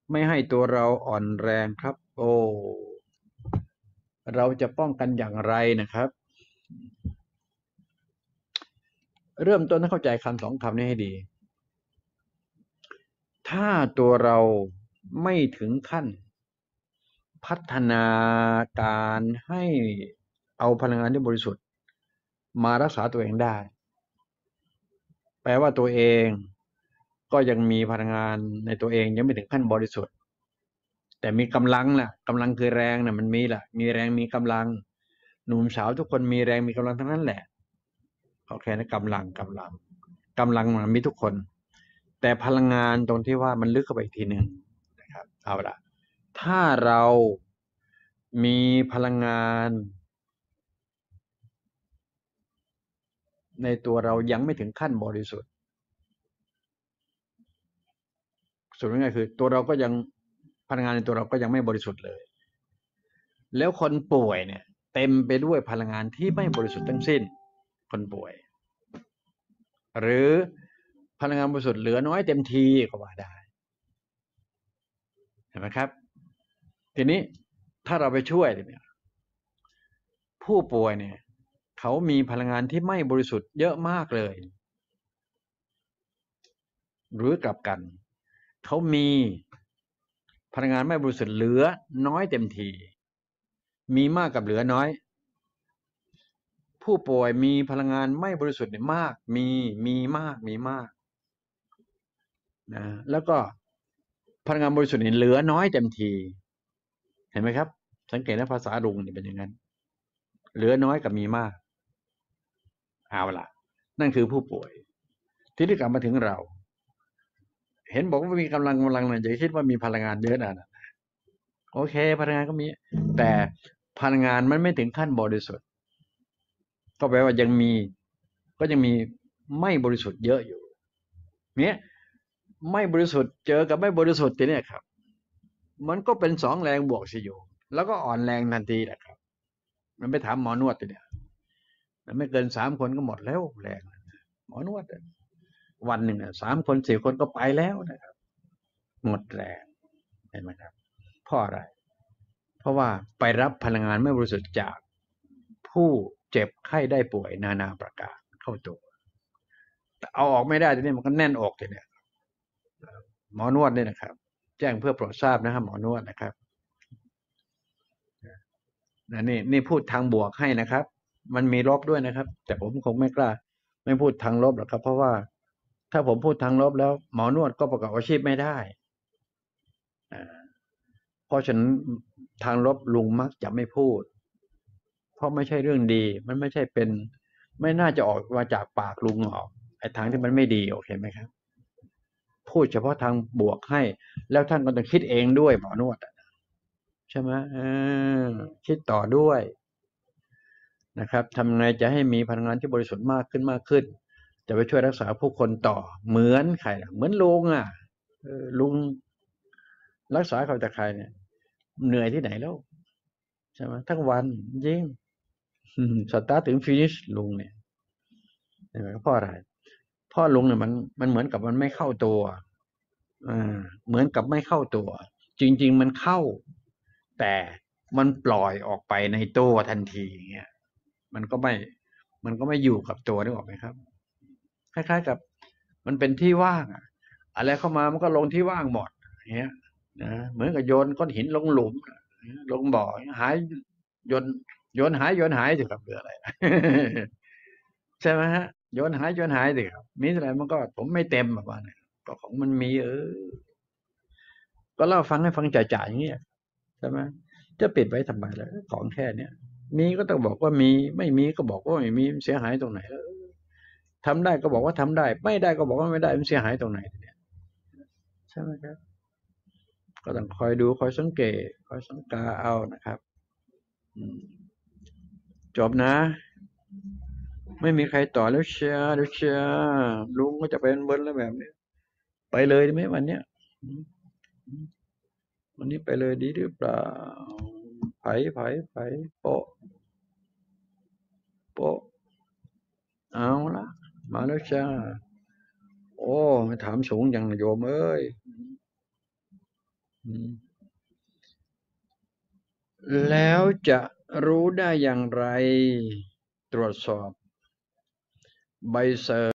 ไม่ให้ตัวเราอ่อนแรงครับโอ้เราจะป้องกันอย่างไรนะครับเริ่มต้นต้องเข้าใจคำสองคำนี้ให้ดีถ้าตัวเราไม่ถึงขั้นพัฒนาการให้เอาพลังงานที่บริสุทธิ์มารักษาตัวเองได้แปลว่าตัวเองก็ยังมีพลังงานในตัวเองยังไม่ถึงขั้นบริสุทธิ์แต่มีกำลังน่ะกำลังคือแรงน่ะมันมีล่ะมีแรงมีกำลังหนุ่มสาวทุกคนมีแรงมีกำลังทั้งนั้นแหละโอเคนะกำลังมันมีทุกคนแต่พลังงานตรงที่ว่ามันลึกเข้าไปอีกทีหนึ่งนะครับเอาละถ้าเรามีพลังงานในตัวเรายังไม่ถึงขั้นบริสุทธิ์สุดง่ายๆคือตัวเราก็ยังพลังงานในตัวเราก็ยังไม่บริสุทธิ์เลยแล้วคนป่วยเนี่ยเต็มไปด้วยพลังงานที่ไม่บริสุทธิ์ทั้งสิ้นคนป่วยหรือพลังงานบริสุทธิ์เหลือน้อยเต็มทีก็ว่าได้เห็นไหมครับทีนี้ถ้าเราไปช่วยเนี่ยผู้ป่วยเนี่ยเขามีพลังงานที่ไม่บริสุทธิ์เยอะมากเลยหรือกลับกันเขามีพลังงานไม่บริสุทธิ์เหลือน้อยเต็มทีมีมากกับเหลือน้อยผู้ป่วยมีพลังงานไม่บริสุทธิ์มากมีมากนะแล้วก็พลังงานบริสุทธิ์เหลือน้อยเต็มทีเห็นไหมครับสังเกตนะภาษาลุงเนี่ยเป็นอย่างนั้นเหลือน้อยกับมีมากเอาล่ะนั่นคือผู้ป่วยที่ได้กลับมาถึงเราเห็นบอกว่ามีกำลังเนี่ยอย่าคิดว่ามีพลังงานเยอะนะโอเคพลังงานก็มีแต่พลังงานมันไม่ถึงขั้นบริสุทธิ์ก็แปลว่าก็ยังมีไม่บริสุทธิ์เยอะอยู่เนี่ยไม่บริสุทธิ์เจอกับไม่บริสุทธิ์ทีเนี่ยครับมันก็เป็นสองแรงบวกสิอยู่แล้วก็อ่อนแรงทันทีแหละครับมันไปถามหมอนวดทีเนี่ยมันไม่เกิน3 คนก็หมดแล้วแรงหมอนวดวันหนึ่ง3 คน 4 คนก็ไปแล้วนะครับหมดแรงเห็นไหมครับเพราะอะไรเพราะว่าไปรับพลังงานไม่บริสุทธิ์จากผู้เจ็บไข้ได้ป่วยนาประการเข้าตัวเอาออกไม่ได้ทีนี้มันก็แน่นอกทีเนี่ยหมอนวดเนี่ยนะครับแจ้งเพื่อโปรดทราบนะครับหมอนวดนะครับนี่พูดทางบวกให้นะครับมันมีลบด้วยนะครับแต่ผมคงไม่กล้าไม่พูดทางลบหรอกครับเพราะว่าถ้าผมพูดทางลบแล้วหมอนวดก็ประกอบอาชีพไม่ได้เพราะฉะนั้นทางลบลุงมักจะไม่พูดเพราะไม่ใช่เรื่องดีมันไม่ใช่เป็นไม่น่าจะออกมาจากปากลุงหรอกไอ้ทางที่มันไม่ดีโอเคไหมครับพูดเฉพาะทางบวกให้แล้วท่านก็ต้องคิดเองด้วยหมอนวดใช่ไหมคิดต่อด้วยนะครับทำไงจะให้มีพลังงานที่บริสุทธิ์มากขึ้นจะไปช่วยรักษาผู้คนต่อเหมือนใครเหมือนลุงลุงรักษาเขาจากใครเนี่ยเหนื่อยที่ไหนแล้วใช่ไหมทั้งวันจริงสตาร์ทถึงฟินิชลุงเนี่ยเห็นไหมเพราะอะไรเพราะลุงเนี่ยมันเหมือนกับมันไม่เข้าตัวเหมือนกับไม่เข้าตัวจริงๆมันเข้าแต่มันปล่อยออกไปในตัวทันทีเงี้ยมันก็ไม่มันก็ไม่อยู่กับตัวนึกออกไหมครับคล้ายๆกับมันเป็นที่ว่างอะไรเข้ามามันก็ลงที่ว่างหมดเงี้ยนะเหมือนกับโยนก้อนหินลงหลุมลงบ่อหายโยนโยนหายสิครับหรืออะไรใช่ไหมฮะโยนหายสิครับมีอะไรมันก็ผมไม่เต็มแบบว่าเนี่ยก็ของมันมีก็เล่าฟังให้ฟังจ่ายๆอย่างเงี้ยใช่ไหมจะปิดไว้ทำไมล่ะของแค่เนี้ยมีก็ต้องบอกว่ามีไม่มีก็บอกว่าไม่มีเสียหายตรงไหนทำได้ก็บอกว่าทำได้ไม่ได้ก็บอกว่าไม่ได้มันเสียหายตรงไหนเนี่ยใช่ไหมครับก็ต้องคอยดูคอยสังเกตคอยสังกาเอานะครับจบนะไม่มีใครต่อแล้วเชียร์ลุงก็จะเป็นเบิ้ลแล้วแบบนี้ไปเลยได้ไหมวันเนี้ยวันนี้ไปเลยดีหรือเปล่าไผโปะโปะเอาละมาแล้วจ้าโอ้ไม่ถามสูงอย่างโยมเอ้ยแล้วจะรู้ได้อย่างไร ตรวจสอบใบเซอร์